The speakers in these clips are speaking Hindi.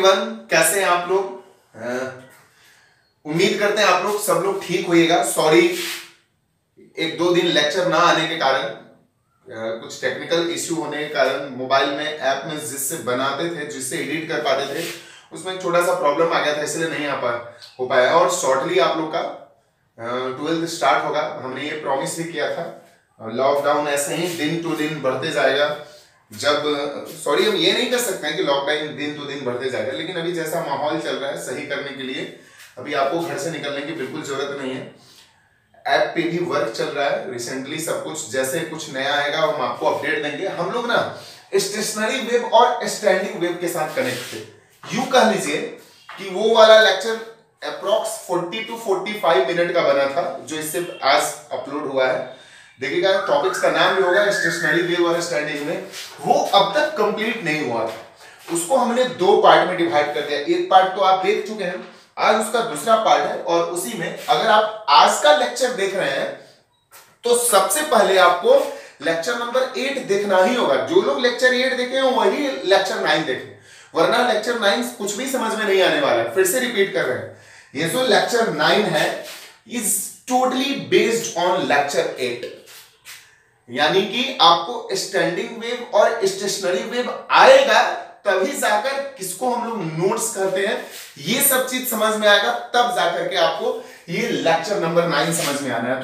एवरीवन, कैसे हैं आप लोग? उम्मीद करते हैं आप लोग सब लोग ठीक होइएगा। सॉरी, एक दो दिन लेक्चर ना आने के कारण, कुछ टेक्निकल इश्यू होने के कारण मोबाइल में ऐप में जिससे बनाते थे, जिससे एडिट कर पाते थे, उसमें छोटा सा प्रॉब्लम आ गया था, इसलिए नहीं हो पाया। और शॉर्टली आप लोग का 12th स्टार्ट होगा। हमने ये प्रॉमिस भी किया था। लॉकडाउन ऐसे ही दिन टू दिन बढ़ते जाएगा। जब सॉरी, हम ये नहीं कर सकते हैं कि लॉकडाउन दिन टू दिन बढ़ते जाएगा, लेकिन अभी जैसा माहौल चल रहा है सही करने के लिए अभी आपको घर से निकलने की बिल्कुल जरूरत नहीं है। ऐप पे भी वर्क चल रहा है रिसेंटली। सब कुछ जैसे कुछ नया आएगा हम आपको अपडेट देंगे। हम लोग ना स्टेशनरी वेब और स्टैंडिंग वेब के साथ कनेक्ट थे। यूं कह लीजिए कि वो वाला लेक्चर अप्रॉक्स 40 to 45 मिनट का बना था, जो इससे आज अपलोड हुआ है। देखिएगा, टॉपिक्स का नाम भी होगा स्टेशनरी वेव और स्टैंडिंग में। वो अब तक कंप्लीट नहीं हुआ था। उसको हमने दो पार्ट में डिवाइड कर दिया। एक पार्ट तो आप देख चुके हैं, आज उसका दूसरा पार्ट है। और उसी में अगर आप आज का लेक्चर देख रहे हैं तो सबसे पहले आपको लेक्चर नंबर 8 देखना ही होगा। जो लोग लेक्चर 8 देखे हैं वही लेक्चर 9 देखें, वरना लेक्चर 9 कुछ भी समझ में नहीं आने वाला है। फिर से रिपीट कर रहे हैं, ये जो लेक्चर 9 है is totally based on lecture 8। यानी कि आपको स्टैंडिंग वेव और स्टेशनरी वेव आएगा, तभी जाकर किसको हम लोग नोट्स करते हैं ये सब चीज समझ में आएगा, तब जाकर के आपको ये लेक्चर नंबर 9 समझ में आना है।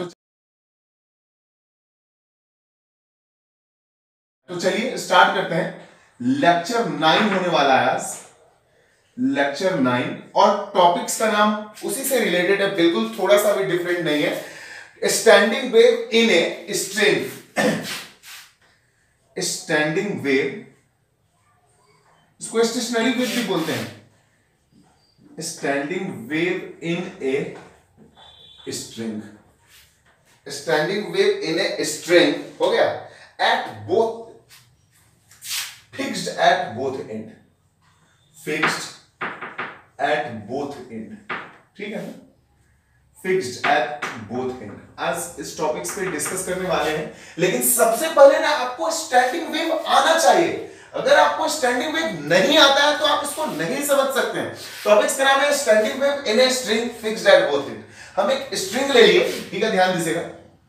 तो चलिए स्टार्ट करते हैं। लेक्चर 9 होने वाला है आज, लेक्चर 9। और टॉपिक्स का नाम उसी से रिलेटेड है, बिल्कुल थोड़ा सा भी डिफरेंट नहीं है। Standing wave in a string. Standing wave, इसको स्टेशनरी वेव भी बोलते हैं। Standing wave in a string. Standing wave in a string हो गया। At both, fixed at both end. Fixed at both end, ठीक है ना? Fixed at both end. आज इस टॉपिक्स पे डिस्कस करने वाले हैं, लेकिन सबसे पहले ना आपको स्टैंडिंग वेव आना चाहिए। अगर आपको स्टैंडिंग वेव नहीं आता है तो आप इसको नहीं समझ सकते हैं। टॉपिक्स का नाम है standing wave in a string fixed at both end. हम एक स्ट्रिंग ले लिए, ठीक है, ध्यान दीजिएगा।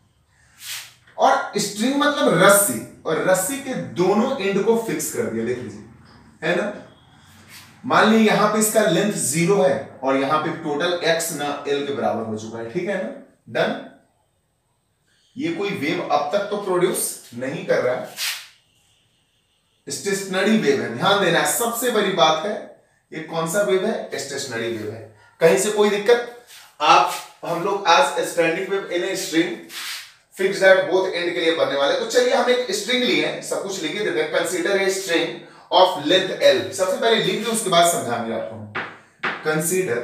और स्ट्रिंग मतलब रस्सी, और रस्सी के दोनों एंड को फिक्स कर दिया, देख लीजिए, है ना? मान लीजिए यहां पे इसका लेंथ 0 है और यहां पे टोटल x ना l के बराबर हो चुका है, ठीक है ना? डन। ये कोई वेव अब तक तो प्रोड्यूस नहीं कर रहा है, स्टेशनरी वेव है। ध्यान देना है, सबसे बड़ी बात है ये कौन सा वेव है? स्टेशनरी वेव है। कहीं से कोई दिक्कत? हम लोग आज standing wave in a string fixed at both end के लिए पढ़ने वाले। तो चलिए हम एक स्ट्रिंग लिए हैं, सब कुछ लिख देते हैं। Consider a string of length l। सबसे पहले लिख लो, उसके बाद समझाएंगे आपको। Consider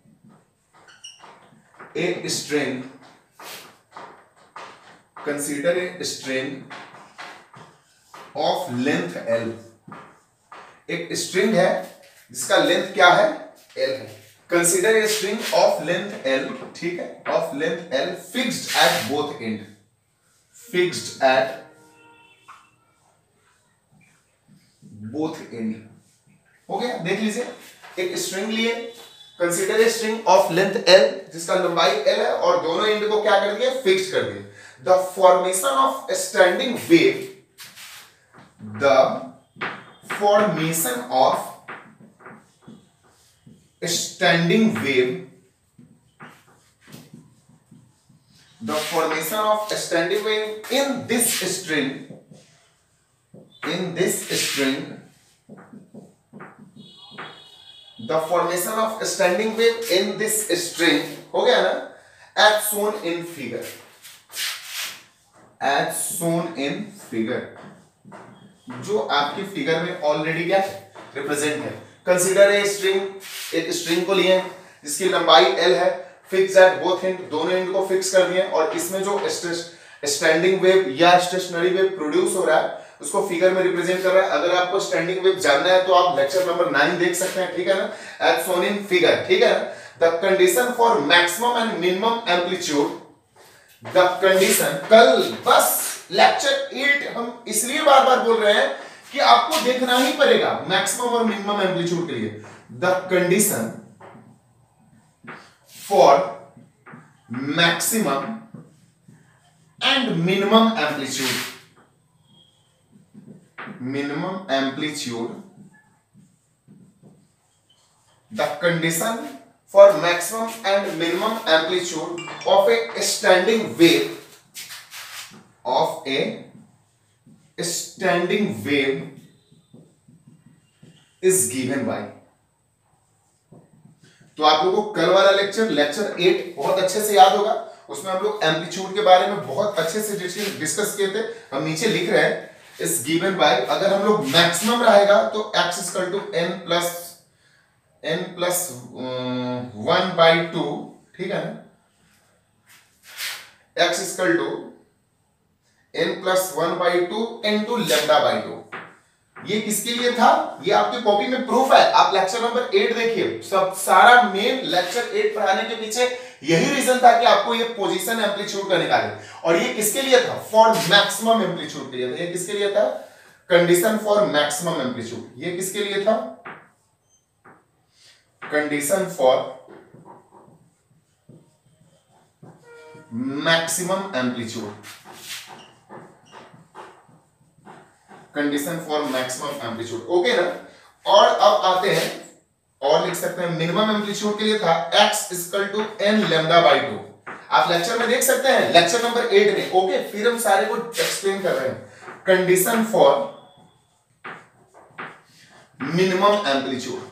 a string, consider a string of length l। एक स्ट्रिंग है जिसका लेंथ क्या है? l है। Consider a string of length l, ठीक है, of length l fixed at both end. Fixed at both end हो गया। देख लीजिए, एक स्ट्रिंग लिए, consider a string of length l जिसका लंबाई l है, और दोनों एंड को क्या कर दिया? फिक्स्ड कर दिया। The formation of standing wave, the formation of standing wave, the formation of standing wave in this string, the formation of standing wave in this string हो गया ना? as shown in figure, as shown in figure, जो आपके फिगर में ऑलरेडी क्या रिप्रेजेंट है। कंसीडर ए स्ट्रिंग, एक स्ट्रिंग को लिए जिसकी लंबाई l है, फिक्स एट बोथ एंड, दोनों एंड को फिक्स कर दिए, और इसमें जो स्टैंडिंग वेव या स्टेशनरी वेव प्रोड्यूस हो रहा है उसको फिगर में रिप्रेजेंट कर रहा है। अगर आपको स्टैंडिंग वेव जानना है तो आप लेक्चर नंबर 9 देख सकते हैं, ठीक है ना? एज शोन इन फिगर, ठीक है ना? The condition for maximum and minimum amplitude, the condition, कल बस लेक्चर 8 हम इसलिए बार बार बोल रहे हैं कि आपको देखना ही पड़ेगा मैक्सिमम और मिनिमम एम्पलीट्यूड के लिए। The condition for maximum and minimum amplitude, the condition for maximum and minimum amplitude of a standing wave is given by। तो आप लोगों को कल वाला लेक्चर 8 बहुत अच्छे से याद होगा, उसमें हम लोग एम्पलीट्यूड के बारे में बहुत अच्छे से डिस्कस किए थे। हम नीचे लिख रहे हैं इज गिवन बाय, अगर हम लोग मैक्सिमम रहेगा तो x equal to n plus 1/2, ठीक है ना, x equal to n plus 1/2 into λ/2। ये किसके लिए था? ये आपकी कॉपी में प्रूफ है, आप लेक्चर नंबर 8 देखिए। सब सारा मेन लेक्चर 8 पढ़ाने के पीछे यही रीजन था कि आपको ये पोजीशन एम्पलीट्यूड का निकाले। और ये किसके लिए था? फॉर मैक्सिमम एम्पलीट्यूड के लिए था। ये किसके लिए था? Condition for maximum amplitude. ये किसके लिए था? Condition for maximum amplitude, condition for maximum amplitude, okay ना। और अब आते हैं और लिख सकते हैं मिनिमम एम्पलीट्यूड के लिए था x इक्वल टू n λ/2। आप लेक्चर में देख सकते हैं, लेक्चर नंबर 8 में, ओके। फिर हम सारे को एक्सप्लेन कर रहे हैं। कंडीशन फॉर मिनिमम एम्पलीट्यूड,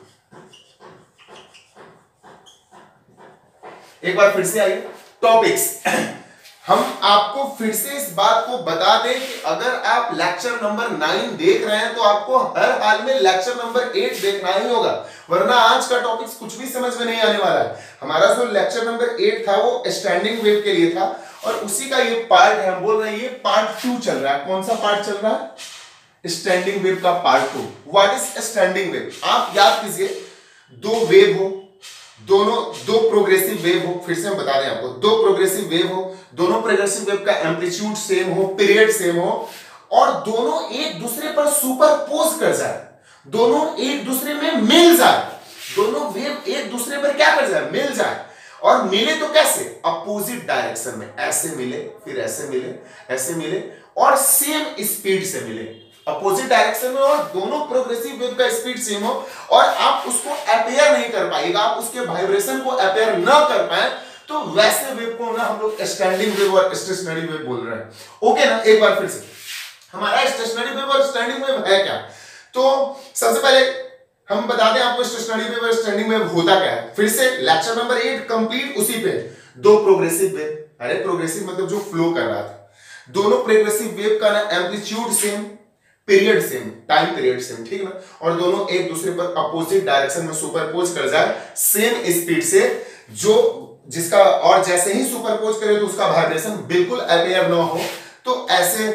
एक बार फिर से आइए टॉपिक्स। हम आपको फिर से इस बात को बता दें कि अगर आप लेक्चर नंबर 9 देख रहे हैं तो आपको हर हाल में लेक्चर नंबर 8 देखना ही होगा, वरना आज का टॉपिक्स कुछ भी समझ में नहीं आने वाला है। हमारा जो लेक्चर नंबर 8 था वो स्टैंडिंग वेव के लिए था, और उसी का ये पार्ट है, हम बोल रहे हैं ये पार्ट 2 चल रहा है। कौन सा पार्ट चल रहा है? स्टैंडिंग वेव का part 2। What is standing wave? आप याद कीजिए, दो वेव हो, दोनों दो प्रोग्रेसिव वेव हो, फिर से हम बता दें आपको, दो प्रोग्रेसिव वेव हो, दोनों प्रोग्रेसिव वेव का एम्पलीट्यूड सेम हो, पीरियड सेम हो, और दोनों एक दूसरे पर सुपरपोज कर जाए, दोनों एक दूसरे में मिल जाए, दोनों वेव एक दूसरे पर क्या कर जाए? मिल जाए। और मिले तो कैसे? अपोजिट डायरेक्शन में, ऐसे मिले, फिर ऐसे मिले, ऐसे मिले, और सेम स्पीड से मिले, अपोजिट डायरेक्शन में, और दोनों प्रोग्रेसिव वेव का स्पीड सेम हो, और आप उसको अपेयर नहीं कर पाएगा, आप उसके वाइब्रेशन को अपेयर ना कर पाए, तो वैसे वेव को ना हम लोग स्टैंडिंग वेव और स्टेशनरी वेव बोल रहे हैं, ओके ना। एक बार फिर से, हमारा स्टेशनरी वेव और स्टैंडिंग वेव है क्या? तो सबसे पहले हम बता दें आपको स्टेशनरी वेव और स्टैंडिंग वेव होता क्या है। फिर से लेक्चर नंबर 8 कंप्लीट उसी पे, दो प्रोग्रेसिव वेव, अरे प्रोग्रेसिव मतलब जो फ्लो कर रहा था, दोनों प्रोग्रेसिव वेव का ना amplitude same, period same, time period same, ठीक ना, और दोनों एक दूसरे पर अपोजिट डायरेक्शन में सुपरपोज कर जाए सेम स्पीड से, जो जिसका, और जैसे ही सुपरपोज करे तो उसका वाइब्रेशन बिल्कुल अपेयर ना हो, तो ऐसे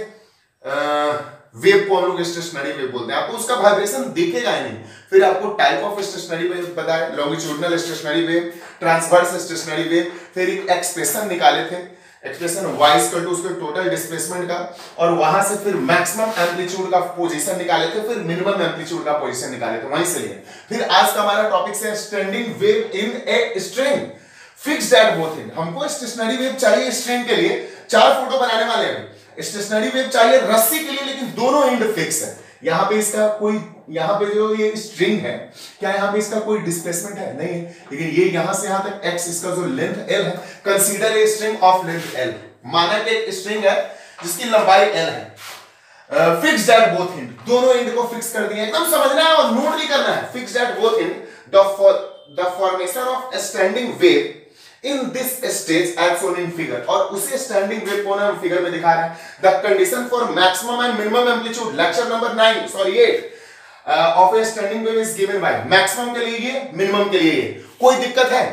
वेव को हम लोग स्टेशनरी वेव बोलते हैं। आपको उसका वाइब्रेशन दिखेगा ही नहीं। फिर आपको टाइप ऑफ स्टेशनरी वेव पता है, longitudinal stationary wave, transverse stationary wave, फिर एक एक्सप्रेशन निकाले थे, एक्सप्रेशन y इक्वल टू उसके टोटल डिस्प्लेसमेंट का, और वहां से फिर मैक्सिमम एम्पलीट्यूड का पोजीशन निकाले थे, फिर मिनिमम एम्पलीट्यूड का पोजीशन निकाले थे, वहीं से लिए। फिर आज का हमारा टॉपिक है standing wave in a string fixed at both end. हमको स्टेशनरी वेव चाहिए स्ट्रिंग के लिए, 4 फोटो बनाने वाले हैं। स्टेशनरी वेव चाहिए रस्सी के लिए, लेकिन दोनों एंड फिक्स है। यहाँ पे इसका कोई, यहाँ पे जो ये स्ट्रिंग है, क्या यहाँ पे इसका कोई डिस्प्लेसमेंट है? नहीं है, लेकिन ये यहाँ से यहाँ तक x, इसका जो लेंथ l है, consider a string of length l, माना कि एक स्ट्रिंग है जिसकी लंबाई l है। फिक्स्ड एट बोथ एंड, दोनों एंड को फिक्स कर दिया, एकदम समझना है और नोट भी करना है। Fixed at both end, the formation of standing wave in this stage as shown in figure, और उसे स्टैंडिंग वेव को हम फिगर में दिखा रहे हैं। The condition for maximum and minimum amplitude, lecture number 9 sorry 8 of a standing wave is given by, maximum के लिए ये, मिनिमम के लिए ये। कोई दिक्कत है?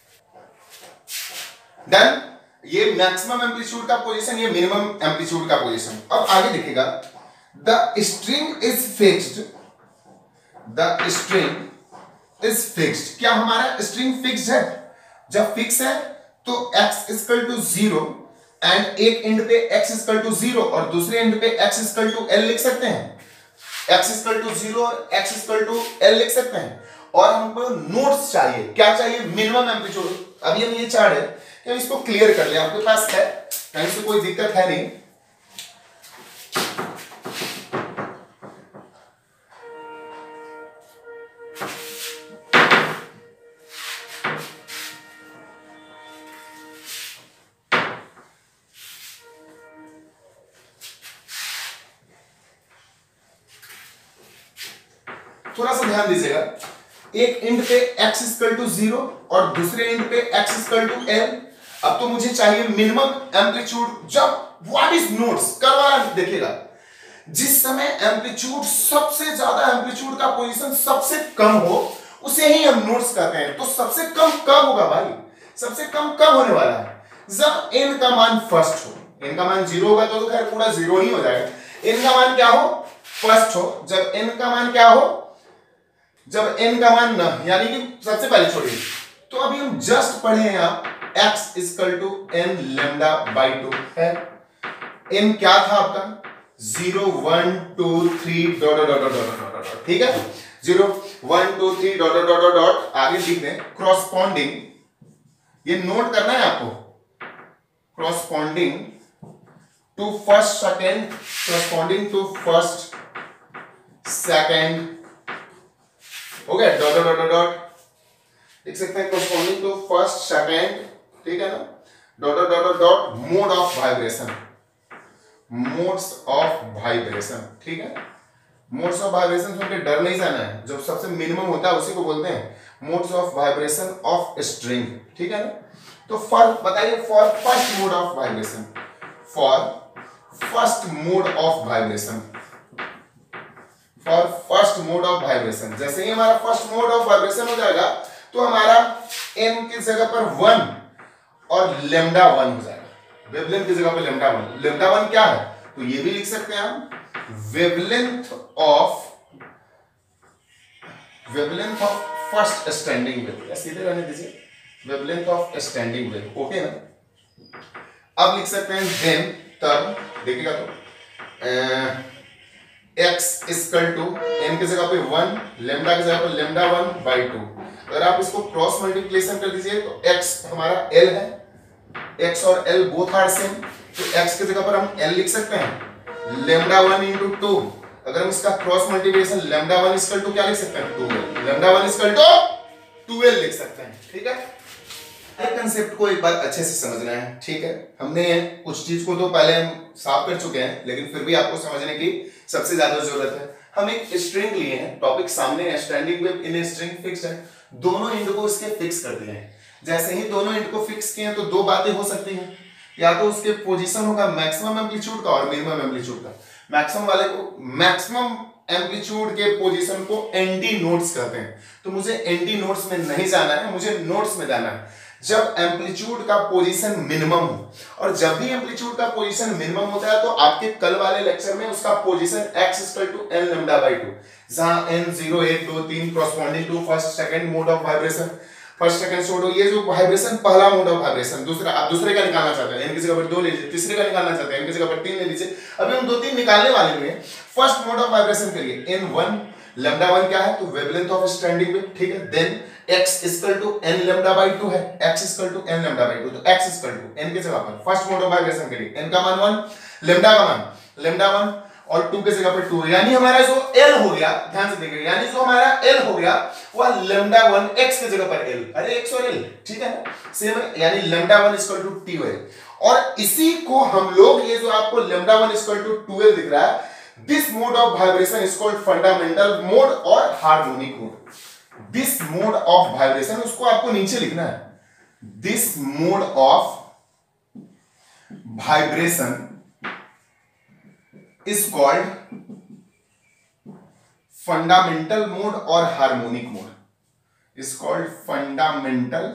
डन। ये मैक्सिमम एम्पलीट्यूड का पोजीशन, ये मिनिमम एम्पलीट्यूड का पोजीशन। अब आगे देखिएगा, the string is fixed, the string is fixed. क्या हमारा स्ट्रिंग फिक्स्ड है? जब फिक्स है तो x इक्वल टू 0 एंड एक एंड पे x इक्वल टू 0 और दूसरे एंड पे x इक्वल टू l लिख सकते हैं। x इक्वल टू 0 और x इक्वल टू l लिख सकते हैं। और हमको नोट्स चाहिए, क्या चाहिए, मिनिमम एम्पलीट्यूड। अभी हम ये चार्ट है कि हम इसको क्लियर कर ले, आपके पास है, कहीं से कोई दिक्कत है नहीं। थोड़ा सा ध्यान दीजिएगा, एक इंड पे x इक्वल टू 0 और दूसरे इंड पे x इक्वल टू l। अब तो मुझे चाहिए मिनिमम एम्पलीट्यूड। जब व्हाट इज नोट्स करवा देखिएगा, जिस समय एम्पलीट्यूड सबसे ज्यादा एम्पलीट्यूड का पोजीशन सबसे कम हो उसे ही हम नोट्स कहते हैं। तो सबसे कम कब होगा भाई, सबसे कम कब होने वाला है, जब n का मान फर्स्ट हो। n का मान 0 होगा तो खैर पूरा 0 ही हो जाएगा। n का मान क्या हो, फर्स्ट हो। जब n का मान क्या हो, जब n का मान न, यानी कि सबसे पहले छोड़िए। तो अभी हम जस्ट पढ़े हैं यहां x equal to n lambda by 2 है। n क्या था आपका 0 1 2 3 डॉट डॉट डॉट डॉट, ठीक है, 0 1 2 3 डॉट डॉट डॉट डॉट। आगे लिख दें क्रॉसपॉन्डिंग, ये नोट करना है आपको, corresponding to first second, corresponding to first second, हो गया, डॉट डॉट डॉट डॉट लिख सकते हैं corresponding टू फर्स्ट सेकेंड, ठीक है ना, dot dot dot dot mode of vibration, modes of vibration, ठीक है। मोड्स ऑफ वाइब्रेशन सुन के डर नहीं जाना है, जो सबसे मिनिमम होता है उसी को बोलते हैं modes of vibration of string, ठीक है ना। तो फॉर बताइए, for first mode of vibration, for first mode of vibration, for first mode of vibration, जैसे ही हमारा फर्स्ट मोड ऑफ वाइब्रेशन हो जाएगा तो हमारा n की जगह पर 1 और लैम्डा 1 हो जाएगा। वेवलेंथ की जगह पर लैम्डा 1, लैम्डा 1 क्या है, तो ये भी लिख सकते हैं हम wavelength of first standing wave, सीधे रहने दीजिए, wavelength of standing wave, okay ना। अब लिख सकते हैं देन, तब देखिएगा तो x इक्वल टू n की जगह पे 1, लैम्डा की जगह पे लैम्डा 1 बाई 2। अगर आप इसको क्रॉस मल्टीप्लिकेशन कर दीजिए तो x हमारा l है, x और l बोथ आर सेम, तो x की जगह पर हम l लिख सकते हैं लैम्डा 1 इंटू 2। अगर हम इसका cross multiplication lambda 1 equal to क्या लिख सकते हैं, 2l, lambda 1 equal to 2l लिख सकते हैं, ठीक है। एक कंसेप्ट को एक बार अच्छे से समझना है, ठीक है। हमने कुछ चीज को तो पहले हम साफ कर चुके हैं, लेकिन फिर भी आपको समझने की सबसे ज्यादा जरूरत है। हम एक स्ट्रिंग लिए हैं, टॉपिक सामने है, standing wave in string fixed है, दोनों एंड को इसके फिक्स कर दिए हैं। जैसे ही दोनों एंड को फिक्स किए तो दो बातें हो सकती हैं, या तो उसके पोजीशन होगा मैक्सिमम एम्पलीट्यूड का और मिनिमम एम्पलीट्यूड का। मैक्सिमम वाले को, मैक्सिमम एम्पलीट्यूड के पोजीशन को एंटी नोड्स कहते हैं। तो मुझे एंटी नोड्स में नहीं जाना है, मुझे नोड्स में जाना है जब एम्पलीट्यूड का पोजीशन मिनिमम हो। और जब भी एम्पलीट्यूड का पोजीशन मिनिमम होता है तो आपके कल वाले लेक्चर में उसका position x equal to n lambda by 2, जहां n 0 1 2 3 corresponding to first second mode of vibration, first second छोड़ो, ये जो वाइब्रेशन पहला मोड ऑफ वाइब्रेशन, दूसरा आप दूसरे का निकालना चाहते हैं n की जगह पर 2 ले लीजिए, तीसरे का निकालना चाहते हैं n की जगह पर 3 ले लीजिए। अभी हम 2 3 निकालने वाले हैं। फर्स्ट मोड ऑफ वाइब्रेशन के लिए n1 लैम्डा 1 क्या है, तो वेवलेंथ ऑफ स्टैंडिंग वेव, ठीक है। Then x equal to n lambda by 2 है, x equal to n lambda by 2, तो x इक्वल टू n की जगह पर फर्स्ट मोड ऑफ वाइब्रेशन के लिए n का मान 1, लैम्डा का मान लैम्डा 1 और 2 की जगह पर 2, यानी हमारा जो l हो गया, ध्यान से देखिए, यानी जो हमारा l हो गया वह लैम्डा 1 x की जगह पर l, अरे x और l, ठीक है ना, सेम है, यानी लैम्डा 1 इक्वल टू TOL। और इसी को हम लोग, ये जो आपको लैम्डा 1 इक्वल टू 2l दिख रहा है, this mode of vibration is called fundamental mode और harmonic mode. This mode of vibration, उसको आपको नीचे लिखना है, this mode of vibration is called fundamental mode और harmonic mode, is called fundamental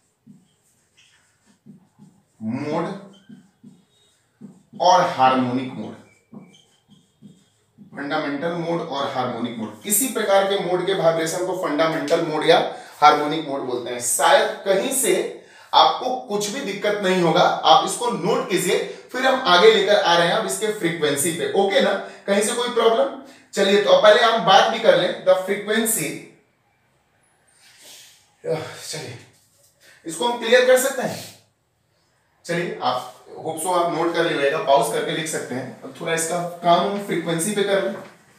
mode और हार्मोनिक मोड, फंडामेंटल मोड और हार्मोनिक मोड। किसी प्रकार के मोड के वाइब्रेशन को फंडामेंटल मोड या हार्मोनिक मोड बोलते हैं। शायद कहीं से आपको कुछ भी दिक्कत नहीं होगा, आप इसको नोट कीजिए, फिर हम आगे लेकर आ रहे हैं अब इसके फ्रीक्वेंसी पे, ओके ना, कहीं से कोई प्रॉब्लम। चलिए तो पहले हम बात भी कर लें द फ्रीक्वेंसी। चलिए इसको हम क्लियर कर सकते हैं। चलिए आप होप सो आप नोट कर लीजिएगा, पॉज करके लिख सकते हैं। अब थोड़ा इसका काम हम फ्रीक्वेंसी पे कर लें।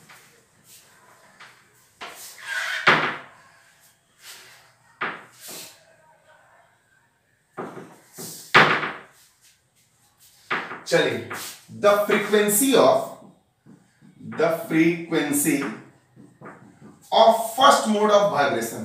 चलिए the frequency of first mode of vibration,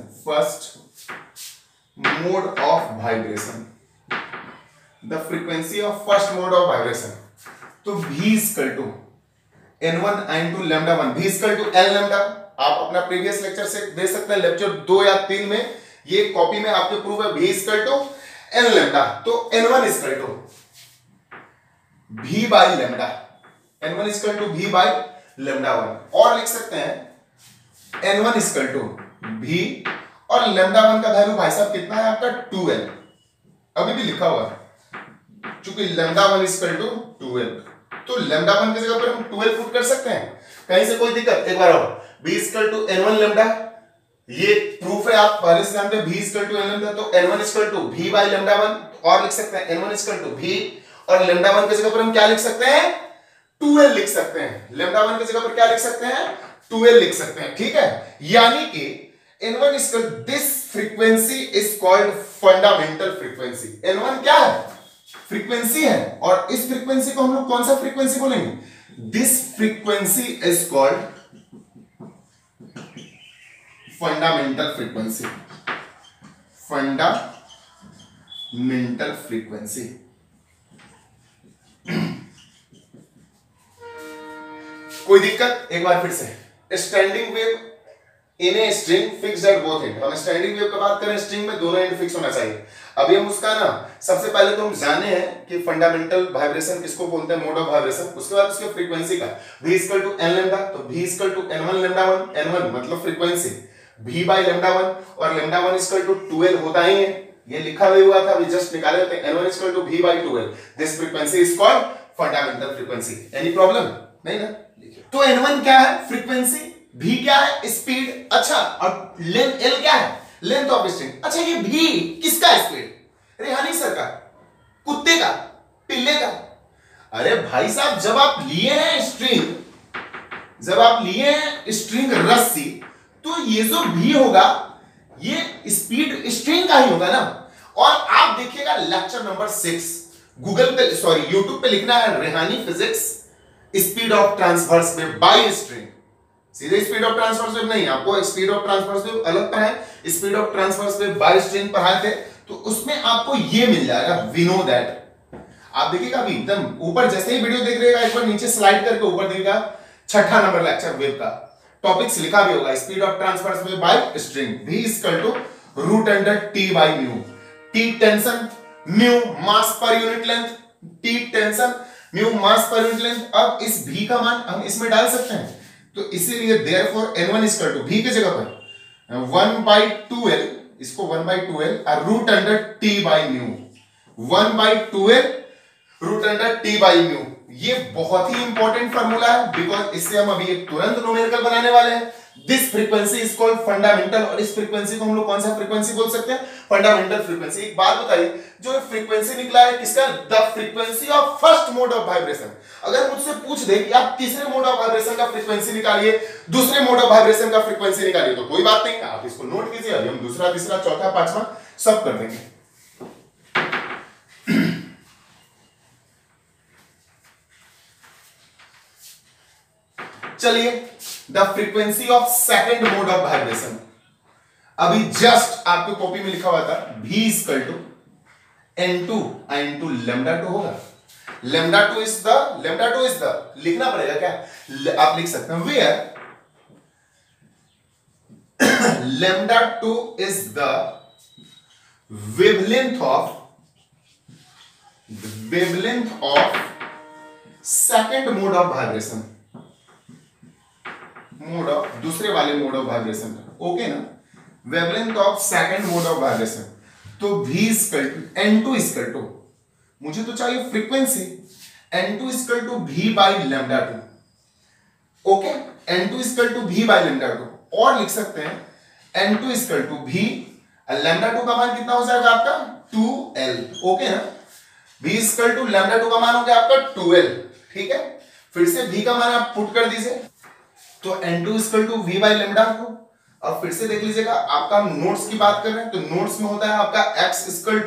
the frequency of first mode of vibration. तो v equal to n1 n2 lambda 1, v equal to l lambda. आप अपना प्रीवियस लेक्चर से दे सकते हैं, लेक्चर 2 या 3 में ये कॉपी में आपके प्रूफ है, v equal to l lambda. तो n1 equal to v by lambda, n1 equal to v by lambda 1। और लिख सकते हैं n1 इक्वल टू v और लैम्डा 1 का वैल्यू भाई साहब कितना है आपका 2l, अभी भी लिखा हुआ है चूंकि लैम्डा 1 इक्वल टू 2l। तो लैम्डा 1 की जगह पर हम 2l पुट कर सकते हैं, कहीं से कोई दिक्कत। एक बार और v equal to n1 lambda, ये प्रूफ है, आप पहले से जानते हैं v equal to n lambda. तो n1 equal to v by lambda 1। और लिख सकते हैं n1 इक्वल टू v और लैम्डा 1 की जगह पर हम क्या लिख सकते हैं 2l लिख सकते हैं। लैम्डा 1 की जगह पर क्या लिख सकते हैं 2l लिख सकते हैं, ठीक है। यानी कि n1 equal this frequency is called fundamental frequency. n1 क्या है फ्रीक्वेंसी है, और इस फ्रीक्वेंसी को हम लोग कौन सा फ्रीक्वेंसी बोलेंगे, this frequency is called fundamental frequency, fundamental frequency. कोई दिक्कत, एक बार फिर से standing wave in a string fixed at both end. हम स्टैंडिंग वेव की बात करें, स्ट्रिंग में दोनों एंड फिक्स होना चाहिए। अभी हम उसका ना सबसे पहले तो हम जाने हैं कि फंडामेंटल वाइब्रेशन किसको बोलते हैं, मोड ऑफ वाइब्रेशन। उसके बाद उसके फ्रीक्वेंसी का v equal to n lambda, तो v equal to n1 lambda 1, n1 मतलब फ्रीक्वेंसी, v बाई लैम्डा 1 और लैम्डा 1 इक्वल टू 2l होता ही है, ये लिखा हुआ था, अभी जस्ट निकाले थे। n1 equal to v by 2l, this frequency is called fundamental frequency. Any problem नहीं ना? तो n1 क्या है फ्रीक्वेंसी, v क्या है स्पीड, अच्छा, और लेंथ l क्या है लेंथ ऑफ स्ट्रिंग। अच्छा ये v किसका स्पीड, रेहानी सर का, कुत्ते का, पिल्ले का? अरे भाई साहब जब आप लिए हैं स्ट्रिंग, जब आप लिए हैं स्ट्रिंग रस्सी, तो ये जो v होगा ये स्पीड स्ट्रिंग का ही होगा ना। और आप देखिएगा लेक्चर नंबर 6 गूगल पे, सॉरी यूट्यूब पे लिखना है Rehani physics speed of transverse wave by string. सीधे स्पीड ऑफ ट्रांसवर्स वेव नहीं, आपको स्पीड ऑफ ट्रांसवर्स वेव अलग पढ़ाए, speed of transverse wave by string पढ़ाए थे, तो उसमें आपको ये मिल जाएगा, वी नो दैट। आप देखिएगा अभी एकदम ऊपर जैसे ही वीडियो देख रहिएगा, एक बार नीचे स्लाइड करके ऊपर देखिएगा 6ठा नंबर लेक्चर वेव का टॉपिक्स लिखा भी होगा, speed of transverse wave by string. v equal to root under t by mu, t tension, mu mass per unit length, t tension mu mass per unit length. अब इस v का मान हम इसमें डाल सकते हैं, तो इसीलिए therefore n1 equal to v की जगह पर 1/2l, इसको 1/2l और root under t by mu, 1/2l root under t by mu. ये बहुत ही इंपॉर्टेंट फार्मूला है, बिकॉज इससे हम अभी एक तुरंत न्यूमेरिकल बनाने वाले हैं। This frequency is called fundamental, और इस फ्रीक्वेंसी को हम लोग कौन सा फ्रीक्वेंसी बोल सकते हैं, फंडामेंटल फ्रीक्वेंसी। एक बात बताइए, जो फ्रीक्वेंसी निकला है किसका, the frequency of first mode of vibration. अगर मुझसे पूछ दे कि आप तीसरे मोड ऑफ वाइब्रेशन का फ्रीक्वेंसी निकालिए, दूसरे मोड ऑफ वाइब्रेशन का फ्रीक्वेंसी निकालिए, तो कोई बात नहीं, आप इसको नोट कीजिए, अभी हम दूसरा, तीसरा, चौथा, पांचवा सब कर देंगे। चलिए the frequency of second mode of vibration, अभी जस्ट आपकी कॉपी में लिखा हुआ था v equal to n2 into lambda 2 होगा। lambda 2 इज द लिखना पड़ेगा क्या, आप लिख सकते हैं where lambda 2 is the wavelength of second mode of vibration, दूसरे वाले मोड ऑफ वाइब्रेशन, ओके ना, wavelength of second mode of vibration. तो v equal to n2 equal to, मुझे तो चाहिए frequency, n2 equal to v by lambda 2, okay. n2 equal to v by lambda two, और लिख सकते हैं n2 equal to v, lambda two का मान कितना हो जाएगा आपका 2l, ओके ना। v equal to lambda two का मान हो गया आपका 2l, ठीक है। फिर से v का मान आप पुट कर दीजिए, तो n2 equal to v by lambda two. अब फिर से देख लीजिएगा, आपका नोट्स की बात कर रहे हैं तो नोट्स में होता है आपका x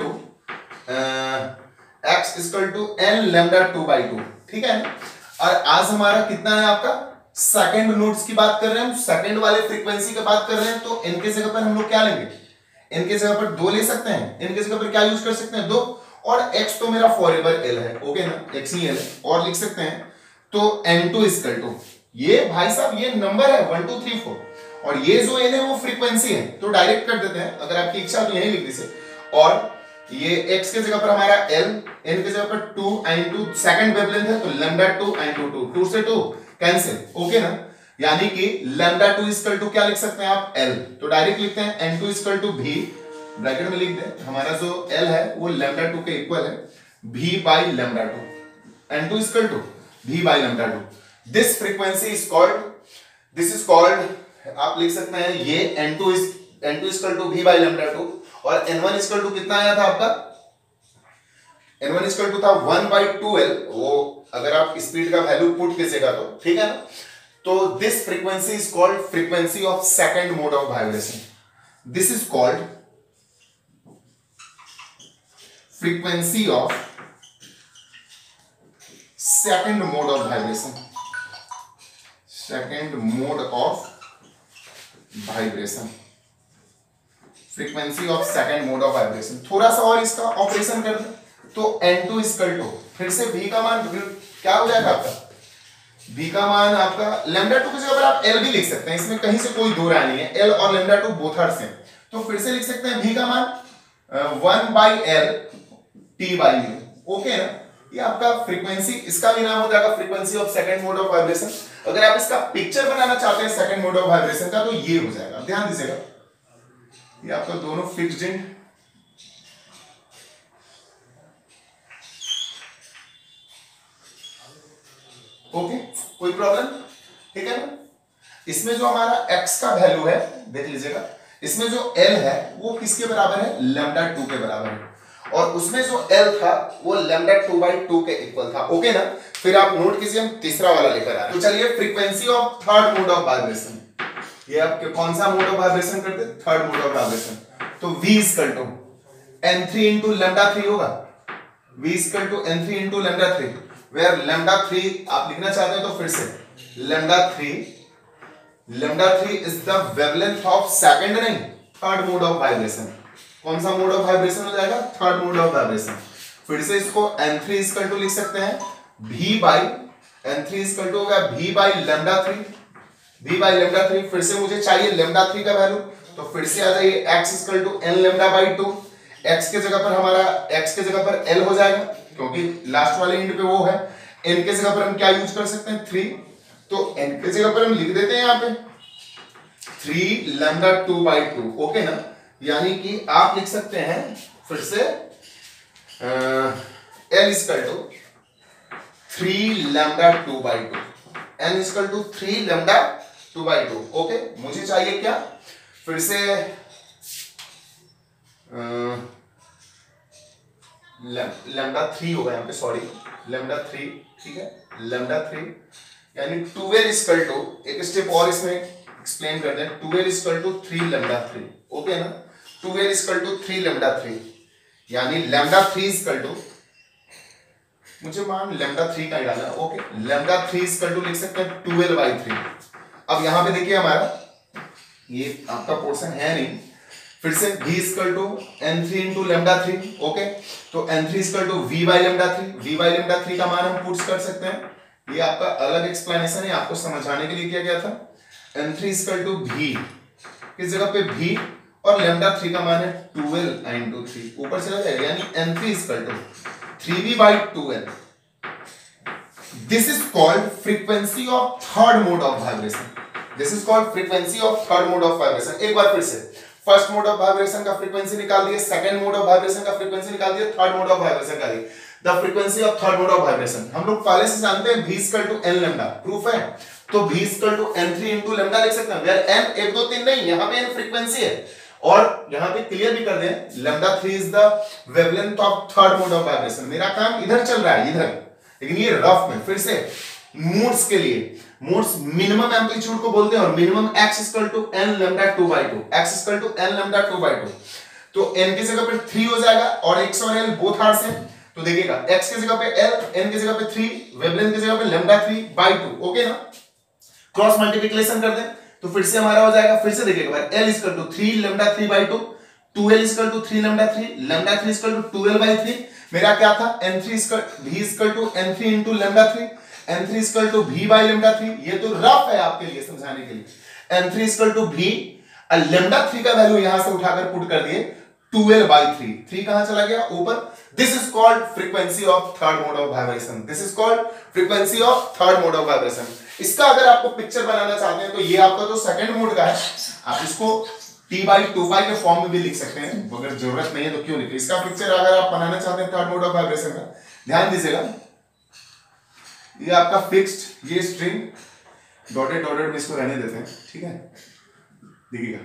equal to n lambda 2/2, ठीक है। और आज हमारा कितना है आपका सेकंड नोट्स की बात कर रहे हैं, सेकंड वाले फ्रीक्वेंसी की बात कर रहे हैं, तो इनके जगह पर हम लोग क्या लेंगे, इनके जगह पर 2 ले सकते हैं, इनके जगह पर क्या यूज कर सकते हैं 2, और x तो मेरा फॉरएवर l है, ओके ना, x ही l है, और लिख सकते हैं तो n2 इक्वल टू, ये भाई साहब ये नंबर है 1 2 3 4, और ये जो n है वो फ्रीक्वेंसी है, तो डायरेक्ट कर देते हैं, अगर आपकी इच्छा तो यही लिख दीजिए। और ये x के जगह पर हमारा l, n के जगह पर 2 into सेकंड वेवलेंथ है, तो लैम्डा 2 into 2, 2 से 2 कैंसिल, ओके ना। यानी कि लैम्डा 2 इक्वल टू क्या लिख सकते हैं आप l, तो डायरेक्ट लिखते हैं n2 equal to v, bracket में लिख दें, हमारा जो l है वो लैम्डा 2 के इक्वल है v by lambda 2, n2 equal to v by lambda 2। This frequency is called, this is called, आप लिख सकते हैं ये n2 equal to v by lambda 2, और n1 इक्वल टू कितना आया था आपका, n1 इक्वल टू था 1/2l, वो अगर आप स्पीड का वैल्यू पुट कीजिएगा तो, ठीक है ना। तो this frequency is called frequency of second mode of vibration, this is called frequency of second mode of vibration, second mode of vibration, frequency of second mode of vibration. थोड़ा सा और इसका ऑपरेशन कर दें, तो n2 इक्वल टू, फिर से v का मान क्या हो जाएगा आपका, v का मान आपका लैम्डा 2 की जगह पर आप l भी लिख सकते हैं, इसमें कहीं से कोई दो राय नहीं है, l और लैम्डा 2 बोथ आर सेम, तो फिर से लिख सकते हैं v का मान 1/l t/u, ओके ना। ये आपका फ्रीक्वेंसी, इसका भी नाम हो जाएगा frequency of second mode of vibration. अगर आप इसका पिक्चर बनाना चाहते हैं सेकंड मोड ऑफ वाइब्रेशन का, तो ये हो जाएगा, ध्यान दीजिएगा, ये आपका दोनों फिक्स्ड इन, ओके, कोई प्रॉब्लम, ठीक है ना। इसमें जो हमारा x का वैल्यू है देख लीजिएगा, इसमें जो l है वो किसके बराबर है, लैम्डा 2 के बराबर है, और उसमें जो l था वो लैम्डा 2/2 के इक्वल था, ओके ना। फिर आप नोट कीजिए, हम तीसरा वाला लेकर आ रहे हैं। तो चलिए frequency of third mode of vibration, ये आपके कौन सा मोड ऑफ वाइब्रेशन करते हैं, थर्ड मोड ऑफ वाइब्रेशन, तो v equal to n3 into lambda 3 होगा, v equal to n3 into lambda 3, where lambda 3 आप लिखना चाहते हैं तो फिर से lambda 3 is the wavelength of second, नहीं थर्ड मोड ऑफ वाइब्रेशन। कौन सा मोड ऑफ वाइब्रेशन हो जाएगा, थर्ड मोड ऑफ वाइब्रेशन। फिर से इसको n3 इक्वल टू लिख सकते हैं v by, n3 equal to होगा v by lambda 3, v by lambda 3। फिर से मुझे चाहिए लैम्डा 3 का वैल्यू, तो फिर से आ जाइए x equal to n lambda by 2, x के जगह पर हमारा x के जगह पर l हो जाएगा, क्योंकि लास्ट वाले एंड पे वो है, n के जगह पर हम क्या यूज कर सकते हैं 3, तो n के जगह पर हम लिख देते हैं यहाँ पे 3 लैम्डा 2/2, ओके ना। यानी कि आप लिख सकते हैं फिर से l equal to 3 lambda 2/2, n equal to 3 lambda 2/2, okay. मुझे चाहिए क्या, फिर से लैम्डा 3 होगा यहाँ पे, सॉरी लैम्डा 3, ठीक है, लैम्डा 3 यानी 2l इक्वल टू, एक स्टेप और इसमें एक्सप्लेन कर दें, 2l equal to 3 lambda 3, okay ना, 2l इक्वल टू 3 लैम्डा 3, यानी लैम्डा 3 इक्वल टू, मुझे मान लैम्डा 3 का ही डालना, ओके, लैम्डा 3 इक्वल टू लिख सकते हैं 12/3। अब यहाँ पे देखिए हमारा ये आपका पोर्शन है नहीं, फिर से v equal to n3 into lambda 3, okay, तो n3 equal to v by lambda 3, v by lambda 3 का मान हम पुट कर सकते हैं, ये आपका अलग एक्सप्लेनेशन है, आपको समझाने के लिए किया गया था। n3 इक्वल टू v, किस जगह पे v, और लैम्डा 3 का मान है 12 into 3, ऊपर चला जाएगा, यानी n3 equal to 3v by 2l। This is called frequency of third mode of vibration, this is called frequency of third mode of vibration. एक बार फिर से, फर्स्ट मोड ऑफ वाइब्रेशन का फ्रीक्वेंसी निकाल दिए, सेकंड मोड ऑफ वाइब्रेशन का फ्रीक्वेंसी निकाल दिए, थर्ड मोड ऑफ वाइब्रेशन का the frequency of third mode of vibration हम लोग पहले से जानते हैं v equal to n lambda, proof है, तो v equal to n3 into lambda लिख सकते हैं, वेयर n 1 2 3 नहीं, यहाँ पे n फ्रीक्वेंसी है। और यहाँ पे क्लियर भी कर दें, lambda 3 is the wavelength of third mode of vibration. मेरा काम इधर चल रहा है इधर, लेकिन ये रफ में फिर से मोड्स के लिए, मोड्स मिनिमम एम्पलीट्यूड को बोलते हैं, और minimum x equal to n lambda 2/2, x equal to n lambda 2/2। तो n की जगह पे 3 हो जाएगा और x और l बोथ आर सेम, तो देखिएगा x की जगह पे l, n की जगह पे 3, वेवलेंथ की जगह पे लैम्डा 3/2। ओके ना, क्रॉस मल्टीप्लिकेशन कर दें तो फिर से हमारा हो जाएगा, फिर से देखिएगा भाई l equal to 3 lambda 3/2, 2l equal to 3 lambda 3, lambda 3 equal to 2l/3। मेरा क्या था, n3 equal v equal to n3 into lambda 3, n3 equal to v by lambda 3। ये तो रफ है आपके लिए समझाने के लिए। n3 equal to v, lambda 3 का वैल्यू यहां से उठाकर पुट कर दिए 2l/3, 3 कहां चला गया ऊपर। This is called frequency of third mode of vibration, this is called frequency of third mode of vibration. इसका अगर आपको पिक्चर बनाना चाहते हैं तो ये आपका तो सेकंड मोड का है, आप इसको T/2π के फॉर्म में भी लिख सकते हैं, अगर जरूरत नहीं है तो क्यों लिखे। इसका पिक्चर अगर आप बनाना चाहते हैं थर्ड मोड ऑफ वाइब्रेशन का, ध्यान दीजिएगा, ये आपका फिक्स्ड, ये स्ट्रिंग डॉटेड डॉटेड में इसको रहने देते हैं, ठीक है, देखिएगा,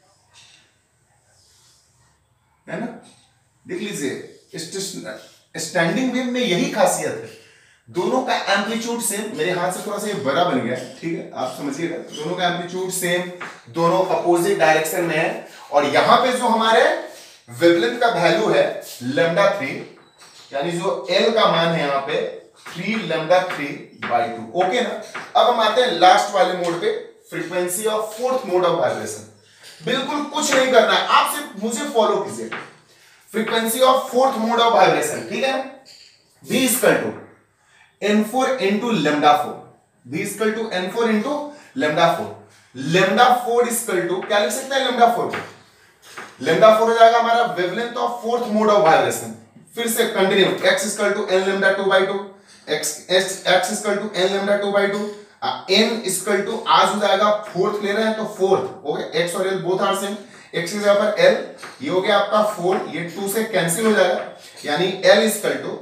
है ना, देख लीजिए। स्टैंडिंग वेव में यही खासियत है, दोनों का एम्पलीट्यूड सेम। मेरे हाथ से थोड़ा सा ये बड़ा बन गया है, ठीक है, आप समझिएगा, दोनों का एम्पलीट्यूड सेम, दोनों अपोजिट डायरेक्शन में है। और यहां पे जो हमारे वेवलेंथ का वैल्यू है लैम्डा 3, यानी जो L का मान है यहाँ पे 3 लैम्डा 3/2। ओके ना, अब हम आते हैं लास्ट वाले मोड पे, frequency of fourth mode of vibration. बिल्कुल कुछ नहीं करना है, आप सिर्फ मुझे फॉलो कीजिए। Frequency of fourth mode of vibration, ठीक है, v equal to n4 into lambda 4, v equal to n4 into lambda 4। Lambda 4 equal to क्या लिख सकते हैं, लैम्डा 4 को, लैम्डा 4 हो जाएगा हमारा wavelength of fourth mode of vibration. फिर से continue, x equal to n lambda 2/2, x equal to n lambda 2/2, n equal to आज हो जाएगा फोर्थ ले रहे हैं तो फोर्थ, ओके, x और l both are same, x की जगह पर l, ये हो गया आपका 4, ये 2 से कैंसिल हो जाएगा, यानी l equal to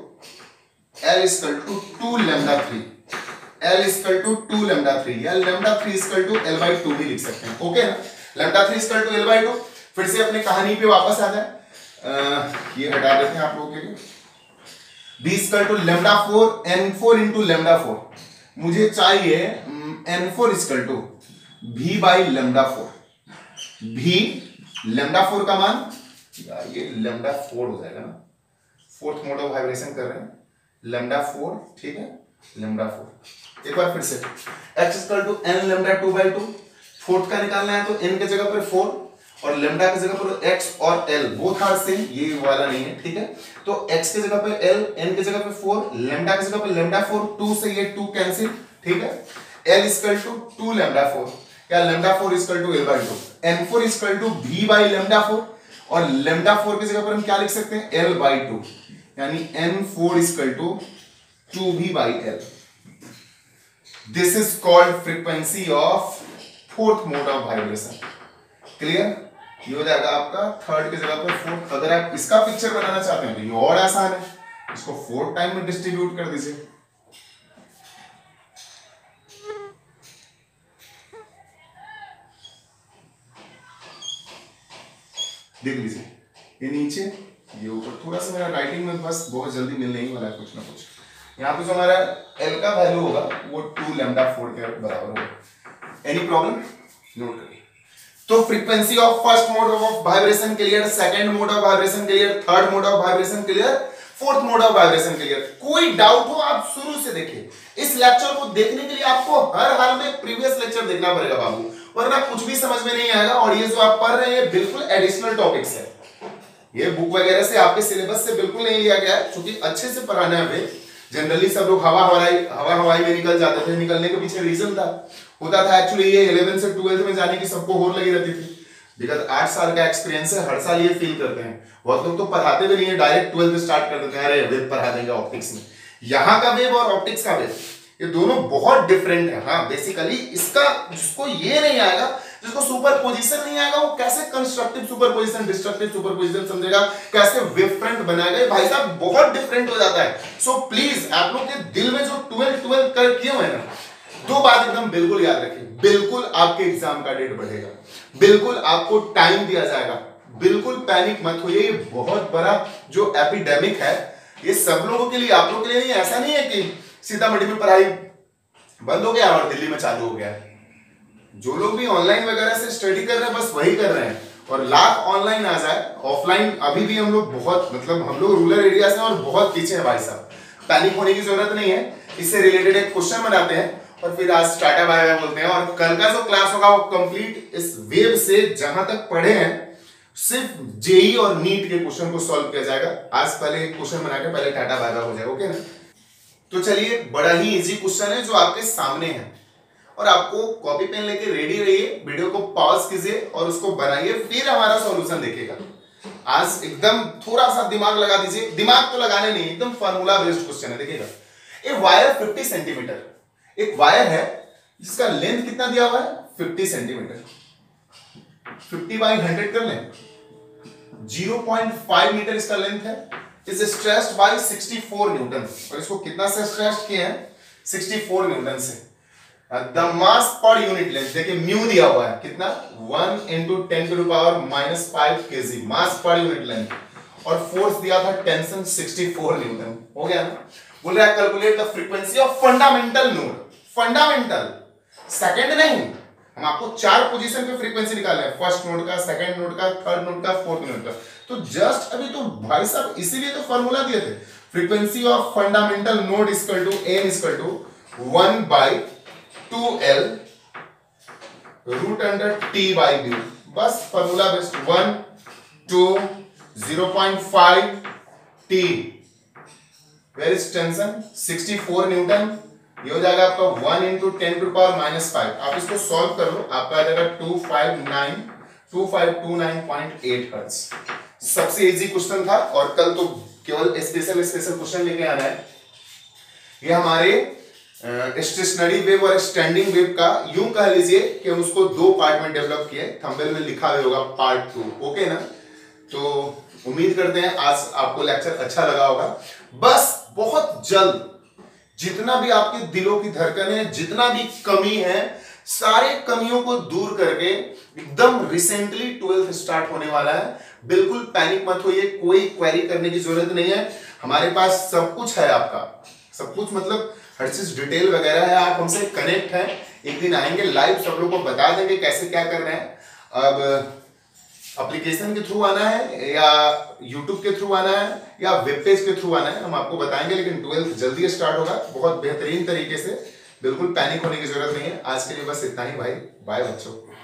2 lambda 3, L equal to 2 lambda 3, या लैम्डा 3 इक्वल टू L/2 भी लिख सकते हैं। ओके ना, लैम्डा 3 इक्वल टू L/2। फिर से अपने कहानी पे वापस आ जाए, ये हटा देते हैं आप लोगों के लिए। V equal to lambda 4, n4 into lambda 4, मुझे चाहिए n4 equal to v by lambda 4। v lambda 4 का मान, ये लैम्डा 4 हो जाएगा ना, फोर्थ मोड ऑफ वाइब्रेशन कर रहे हैं, लैम्डा 4, ठीक है, लैम्डा 4। एक बार फिर से, x equal to n lambda 2/2, fourth का निकालना है तो n के जगह पर 4 और लैम्डा की जगह पर x और l बोथ आर सेम, ये वाला नहीं है, ठीक है, तो x की जगह पर l, n की जगह पर 4, लैम्डा की जगह पर लैम्डा 4, 2 से ये 2 कैंसिल, ठीक है, l इक्वल टू 2 लैम्डा 4, या lambda 4 equal to L/2, n4 equal to v by lambda 4, और लैम्डा 4 की जगह पर हम क्या लिख सकते हैं, L/2, यानी n4 equal to 2v by l। This is called frequency of fourth mode of vibration. Clear, ये हो जाएगा आपका थर्ड की जगह पर फोर्थ। अगर आप इसका पिक्चर बनाना चाहते हैं तो ये और आसान है, इसको 4 टाइम में डिस्ट्रीब्यूट कर दीजिए, देख लीजिए, ये नीचे ये ऊपर। थोड़ा सा मेरा राइटिंग में बस बहुत जल्दी मिल नहीं वाला है कुछ ना कुछ। यहाँ पे जो हमारा L का वैल्यू होगा वो 2 लैम्डा 4 के बराबर होगा। एनी प्रॉब्लम, नोट करिए। तो frequency of first mode of vibration clear, second mode of vibration clear, third mode of vibration clear, fourth mode of vibration clear. कोई डाउट हो आप शुरू से देखिए। इस लेक्चर को देखने के लिए आपको हर हाल में प्रीवियस लेक्चर देखना पड़ेगा बाबू, वरना कुछ भी समझ में नहीं आएगा। और ये जो आप पढ़ रहे हैं ये बिल्कुल एडिशनल टॉपिक्स है, ये बुक वगैरह से आपके सिलेबस से बिल्कुल नहीं लिया गया है, क्योंकि अच्छे से पढ़ाना है। जनरली सब लोग हवा हवाई में निकल जाते थे, निकलने के पीछे रीजन होता था एक्चुअली ये 11 से 12 में जाने की सबको होड़ लगी रहती थी। बिकॉज 8 साल का एक्सपीरियंस है, हर साल ये फील करते हैं। बहुत लोग तो पढ़ाते भी नहीं है, डायरेक्ट 12 स्टार्ट कर देते हैं, अरे वेब पढ़ा देंगे ऑप्टिक्स में। यहाँ का वेब और ऑप्टिक्स का वेब ये दोनों बहुत डिफरेंट है। हाँ बेसिकली इसका जिसको ये नहीं आएगा, जिसको सुपरपोजिशन नहीं आएगा, वो कैसे कंस्ट्रक्टिव सुपरपोजिशन, डिस्ट्रक्टिव सुपरपोजिशन समझेगा, कैसे वेव फ्रंट बनाएगा, भाई साहब बहुत डिफरेंट हो जाता है। सो प्लीज आप लोग के दिल में जो 12 कर किए हुए ना, दो बात एकदम बिल्कुल याद रखिए, बिल्कुल आपके एग्जाम का डेट बढ़ेगा, बिल्कुल आपको टाइम दिया जाएगा, बिल्कुल पैनिक मत होइए। ये बहुत बड़ा जो एपिडेमिक है ये सब लोगों के लिए, आप लोगों के लिए नहीं। ऐसा नहीं है कि सीतामढ़ी में पढ़ाई बंद हो गया और दिल्ली में चालू हो गया। जो लोग भी ऑनलाइन वगैरह से स्टडी कर रहे हैं बस वही कर रहे हैं, और लाख ऑनलाइन आ जाए, ऑफलाइन अभी भी हम लोग बहुत, मतलब हम लोग रूरल एरिया से और बहुत पीछे हैं भाई साहब। पैनिक होने की जरूरत नहीं है। इससे रिलेटेड एक क्वेश्चन बनाते हैं और फिर आज टाटा बाय बाय बोलते हैं। और कल का जो क्लास होगा वो कंप्लीट इस वेब से जहां तक पढ़े हैं सिर्फ जेई और नीट के क्वेश्चन को सॉल्व किया जाएगा। आज पहले एक क्वेश्चन बना के पहले टाटा बाय बाय हो जाएगा, ओके ना। तो चलिए, बड़ा ही इजी क्वेश्चन है जो आपके सामने है, और आपको कॉपी पेन लेके रेडी रहिए, वीडियो को पॉज कीजिए और उसको बनाइए, फिर हमारा सॉल्यूशन देखिएगा। आज एकदम थोड़ा सा दिमाग लगा दीजिए, दिमाग तो लगाने नहीं, एकदम फार्मूला बेस्ड क्वेश्चन है। देखिएगा, एक वायर 50 सेंटीमीटर, एक वायर है जिसका लेंथ कितना दिया हुआ है 50 सेंटीमीटर, 50 बाई 100 कर लें, 0.5 मीटर इसका लेंथ है, इज स्ट्रेस्ड बाय 64 न्यूटन। और इसको कितना से स्ट्रेस्ड किए हैं 64 न्यूटन से। The mass per unit length, देखिए म्यू दिया हुआ है कितना 1 × 10⁻⁵ kg मास पर यूनिट लेंथ, और फोर्स दिया था टेंशन 64 न्यूटन। हो गया ना। बोल रहा है calculate the frequency of fundamental node. Fundamental, second नहीं, हम आपको 4 पोजीशन पे फ्रीक्वेंसी निकालना है, फर्स्ट नोड का, सेकंड नोड का, थर्ड नोड का, फोर्थ नोड का। तो जस्ट अभी तो भाई साहब इसीलिए तो फॉर्मूला दिए थे, frequency of fundamental node equal to m equal to 1/2L √T/μ। बस formula best 1 2 0.5 T, where is tension 64 newton. ये हो जाएगा आपका 1 × 10⁻⁵। आप इसको सॉल्व कर लो, आपका आ जाएगा 2529.8 हर्ट्ज। सबसे इजी क्वेश्चन था, और कल तो केवल स्पेशल क्वेश्चन लेके आना है। ये हमारे स्टेशनरी वेव और स्टैंडिंग वेव का यूं कह लीजिए कि हम उसको 2 पार्ट में डेवलप किए, थंबनेल में लिखा हुआ होगा पार्ट 2, ओके ना। तो उम्मीद करते हैं आज आपको लेक्चर अच्छा लगा होगा। बस बहुत जल्द जितना भी आपके दिलों की धड़कन है, जितना भी कमी है, सारे कमियों को दूर करके एकदम रिसेंटली 12th स्टार्ट होने वाला है। बिल्कुल पैनिक मत होइए, कोई क्वेरी करने की जरूरत नहीं है, हमारे पास सब कुछ है। आपका सब कुछ मतलब हर चीज डिटेल वगैरह है, आप हमसे कनेक्ट हैं। एक दिन आएंगे लाइव, सब लोग को बता देंगे कैसे क्या करना है। अब एप्लीकेशन के थ्रू आना है या यूट्यूब के थ्रू आना है या वेब पेज के थ्रू आना है, हम आपको बताएंगे। लेकिन 12th जल्दी स्टार्ट होगा, बहुत बेहतरीन तरीके से, बिल्कुल पैनिक होने की जरूरत नहीं है। आज के लिए बस इतना ही भाई, बाय बच्चों।